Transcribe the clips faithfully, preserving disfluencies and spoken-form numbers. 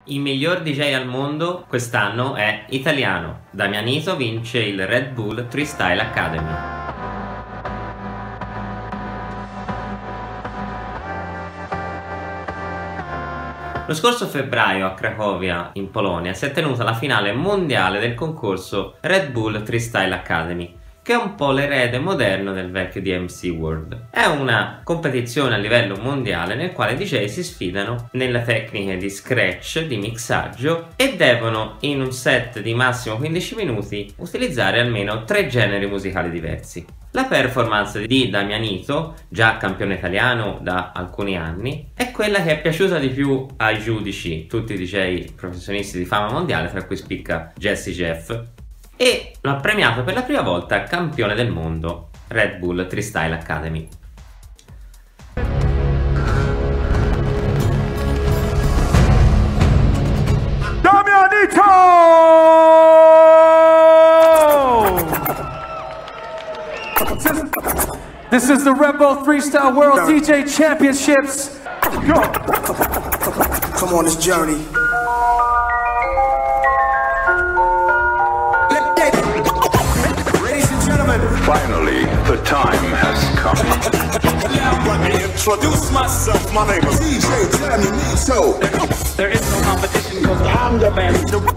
Il miglior D J al mondo quest'anno è italiano. Damianito vince il Red Bull Freestyle Academy. Lo scorso febbraio a Cracovia, in Polonia, si è tenuta la finale mondiale del concorso Red Bull Freestyle Academy, che è un po' l'erede moderno del vecchio D M C World. È una competizione a livello mondiale nel quale i D J si sfidano nelle tecniche di scratch, di mixaggio e devono in un set di massimo quindici minuti utilizzare almeno tre generi musicali diversi. La performance di Damianito, già campione italiano da alcuni anni, è quella che è piaciuta di più ai giudici, tutti i D J professionisti di fama mondiale, tra cui spicca Jazzy Jeff, e lo ha premiato per la prima volta campione del mondo Red Bull Freestyle Academy. Damianito! This is the Red Bull Freestyle World D J Championships. Go! Come on this journey. Finally, the time has come. Let me introduce myself. My name is D J Damianito. There is no competition because I'm the man.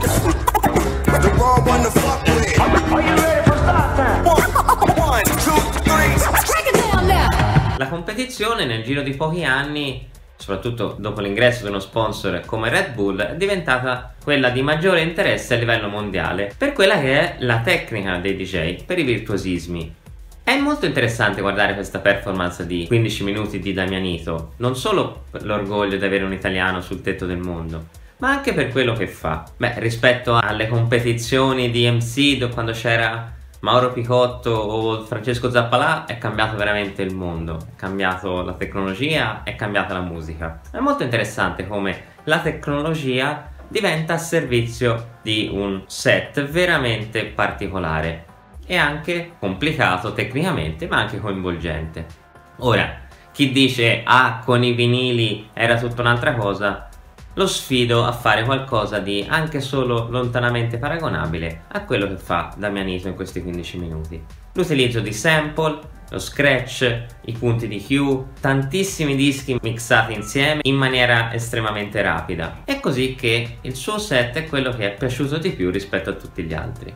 The wrong one to fuck with. Are you ready for start time? One, one, two, three. Break it down now. La competizione nel giro di pochi anni, soprattutto dopo l'ingresso di uno sponsor come Red Bull, è diventata quella di maggiore interesse a livello mondiale per quella che è la tecnica dei D J, per i virtuosismi. È molto interessante guardare questa performance di quindici minuti di Damianito, non solo per l'orgoglio di avere un italiano sul tetto del mondo, ma anche per quello che fa. Beh, rispetto alle competizioni di M C quando c'era Mauro Picotto o Francesco Zappalà, è cambiato veramente il mondo, è cambiato la tecnologia, è cambiata la musica. È molto interessante come la tecnologia diventa a servizio di un set veramente particolare e anche complicato tecnicamente, ma anche coinvolgente. Ora, chi dice ah, con i vinili era tutta un'altra cosa, lo sfido a fare qualcosa di anche solo lontanamente paragonabile a quello che fa Damianito in questi quindici minuti. L'utilizzo di sample, lo scratch, i punti di cue, tantissimi dischi mixati insieme in maniera estremamente rapida. È così che il suo set è quello che è piaciuto di più rispetto a tutti gli altri.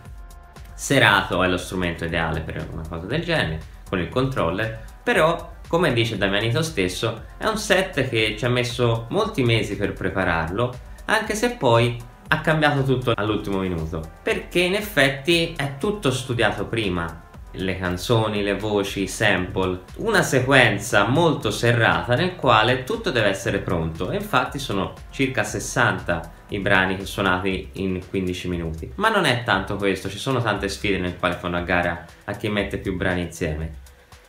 Serato è lo strumento ideale per una cosa del genere, con il controller, però come dice Damianito stesso, è un set che ci ha messo molti mesi per prepararlo, anche se poi ha cambiato tutto all'ultimo minuto, perché in effetti è tutto studiato prima. Le canzoni, le voci, i sample, una sequenza molto serrata nel quale tutto deve essere pronto, e infatti sono circa sessanta i brani suonati in quindici minuti. Ma non è tanto questo, ci sono tante sfide nel quale fanno a gara a chi mette più brani insieme.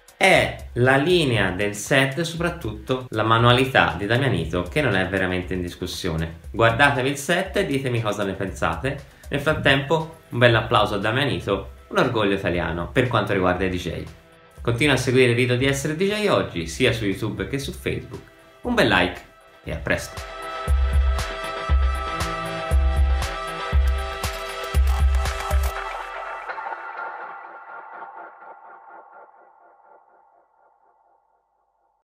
È la linea del set e soprattutto la manualità di Damianito che non è veramente in discussione. Guardatevi il set e ditemi cosa ne pensate. Nel frattempo un bel applauso a Damianito, un orgoglio italiano per quanto riguarda i D J. Continua a seguire i video di Essere D J Oggi sia su YouTube che su Facebook. Un bel like e a presto!